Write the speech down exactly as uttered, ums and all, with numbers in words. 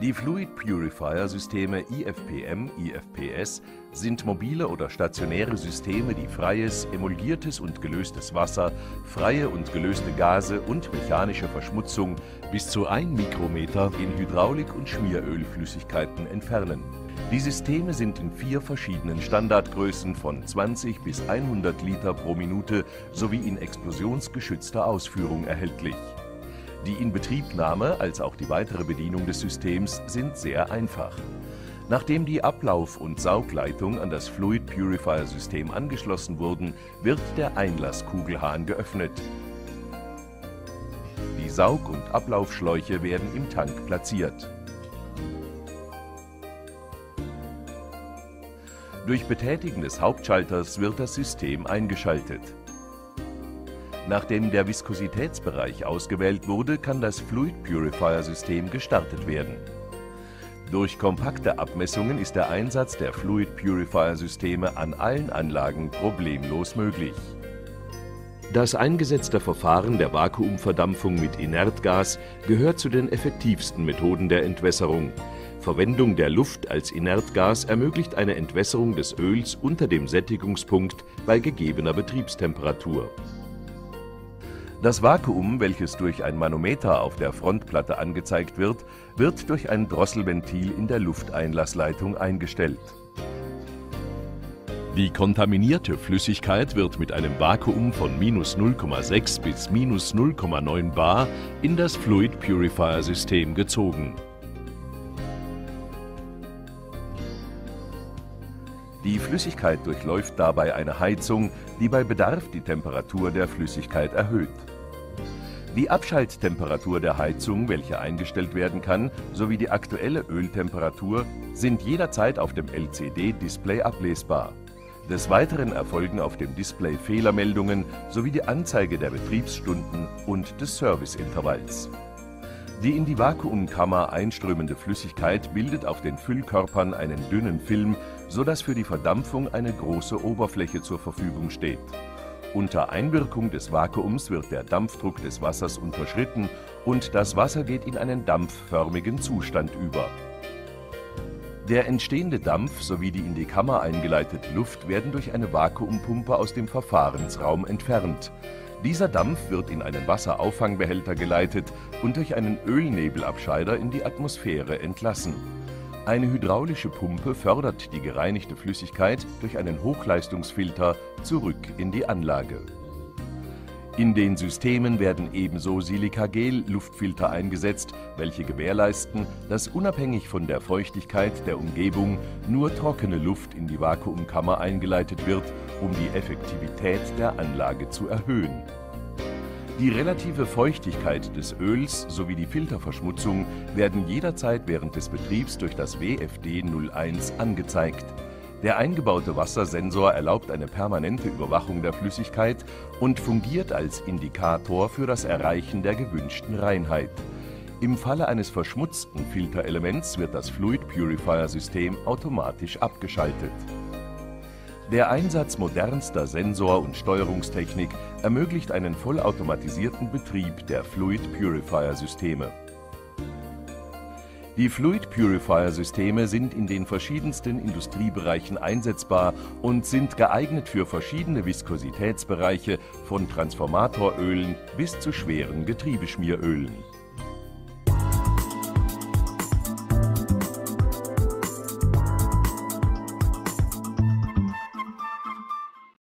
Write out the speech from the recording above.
Die Fluid Purifier Systeme I F P M, I F P S sind mobile oder stationäre Systeme, die freies, emulgiertes und gelöstes Wasser, freie und gelöste Gase und mechanische Verschmutzung bis zu ein Mikrometer in Hydraulik- und Schmierölflüssigkeiten entfernen. Die Systeme sind in vier verschiedenen Standardgrößen von zwanzig bis hundert Liter pro Minute sowie in explosionsgeschützter Ausführung erhältlich. Die Inbetriebnahme als auch die weitere Bedienung des Systems sind sehr einfach. Nachdem die Ablauf- und Saugleitung an das Fluid Purifier System angeschlossen wurden, wird der Einlasskugelhahn geöffnet. Die Saug- und Ablaufschläuche werden im Tank platziert. Durch Betätigen des Hauptschalters wird das System eingeschaltet. Nachdem der Viskositätsbereich ausgewählt wurde, kann das Fluid Purifier System gestartet werden. Durch kompakte Abmessungen ist der Einsatz der Fluid Purifier Systeme an allen Anlagen problemlos möglich. Das eingesetzte Verfahren der Vakuumverdampfung mit Inertgas gehört zu den effektivsten Methoden der Entwässerung. Verwendung der Luft als Inertgas ermöglicht eine Entwässerung des Öls unter dem Sättigungspunkt bei gegebener Betriebstemperatur. Das Vakuum, welches durch ein Manometer auf der Frontplatte angezeigt wird, wird durch ein Drosselventil in der Lufteinlassleitung eingestellt. Die kontaminierte Flüssigkeit wird mit einem Vakuum von minus null Komma sechs bis minus null Komma neun bar in das Fluid Purifier System gezogen. Die Flüssigkeit durchläuft dabei eine Heizung, die bei Bedarf die Temperatur der Flüssigkeit erhöht. Die Abschalttemperatur der Heizung, welche eingestellt werden kann, sowie die aktuelle Öltemperatur sind jederzeit auf dem L C D-Display ablesbar. Des Weiteren erfolgen auf dem Display Fehlermeldungen sowie die Anzeige der Betriebsstunden und des Serviceintervalls. Die in die Vakuumkammer einströmende Flüssigkeit bildet auf den Füllkörpern einen dünnen Film, sodass für die Verdampfung eine große Oberfläche zur Verfügung steht. Unter Einwirkung des Vakuums wird der Dampfdruck des Wassers unterschritten und das Wasser geht in einen dampfförmigen Zustand über. Der entstehende Dampf sowie die in die Kammer eingeleitete Luft werden durch eine Vakuumpumpe aus dem Verfahrensraum entfernt. Dieser Dampf wird in einen Wasserauffangbehälter geleitet und durch einen Ölnebelabscheider in die Atmosphäre entlassen. Eine hydraulische Pumpe fördert die gereinigte Flüssigkeit durch einen Hochleistungsfilter zurück in die Anlage. In den Systemen werden ebenso Silikagel-Luftfilter eingesetzt, welche gewährleisten, dass unabhängig von der Feuchtigkeit der Umgebung nur trockene Luft in die Vakuumkammer eingeleitet wird, um die Effektivität der Anlage zu erhöhen. Die relative Feuchtigkeit des Öls sowie die Filterverschmutzung werden jederzeit während des Betriebs durch das W F D null eins angezeigt. Der eingebaute Wassersensor erlaubt eine permanente Überwachung der Flüssigkeit und fungiert als Indikator für das Erreichen der gewünschten Reinheit. Im Falle eines verschmutzten Filterelements wird das Fluid Purifier System automatisch abgeschaltet. Der Einsatz modernster Sensor- und Steuerungstechnik ermöglicht einen vollautomatisierten Betrieb der Fluid Purifier Systeme. Die Fluid Purifier Systeme sind in den verschiedensten Industriebereichen einsetzbar und sind geeignet für verschiedene Viskositätsbereiche von Transformatorölen bis zu schweren Getriebeschmierölen.